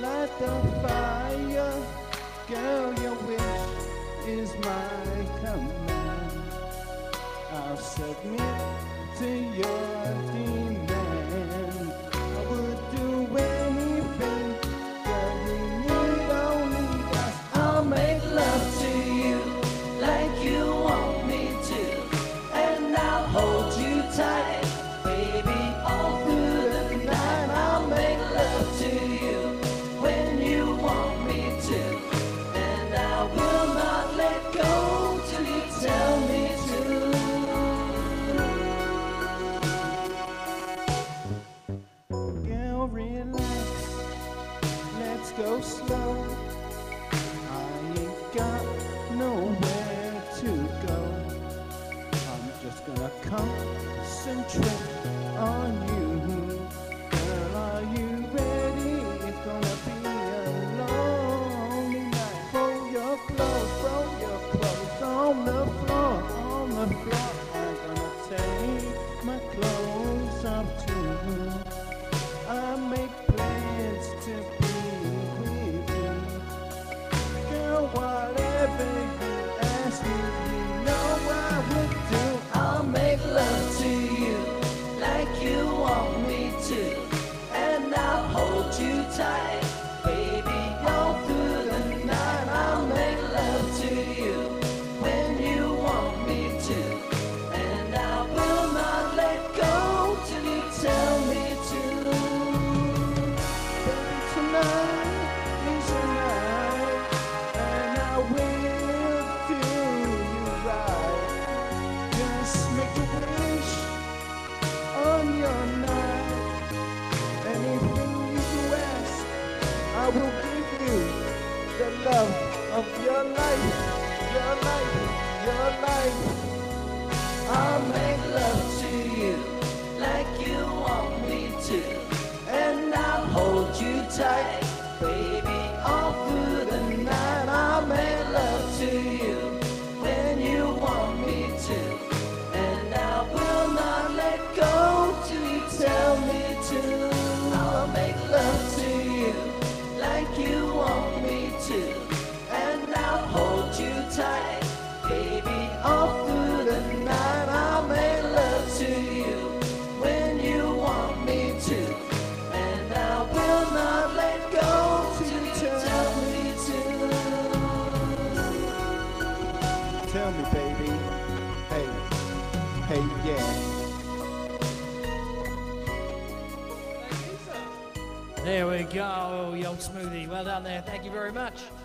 light the fire. Girl, your wish is my command. I'll submit to your demand. I would do anything. Girl, you need only us. I'll make love to you like you want me to, and I'll hold you tight, baby, all through the night. I'll make love to you when you want me to, and I will not let go till you tell me to. Girl, relax, let's go slow. I ain't got nowhere to go. I'm just gonna concentrate on you. Girl, are you ready? It's gonna be a lonely night. Throw your clothes on the floor, on the floor. I'm gonna take my clothes off too. I make plans to be with you. Girl, whatever you ask me, you know I would do. I'll make love to you like you want me to, and I'll hold you tight, baby, all through the night. I'll make love to you when you want me to, and I will not let go till you tell me to. Baby, tonight is your night, and I will do you right. Just make a wish on your night. Anything you ask, I will give you the love of your life, your life, your life. I'll make love to you like you want me to, and I'll hold you tight, baby, all through the night. I'll make love to you when you want me to, and I will not let go till you tell me to. I'll make love to you like you want me to, and I'll hold you tight, baby, all through the night. I'll make love to you when you want me to, and I will not let go till you tell me to. Tell me, baby. Hey, hey, yeah. There we go, the old smoothie. Well done there. Thank you very much.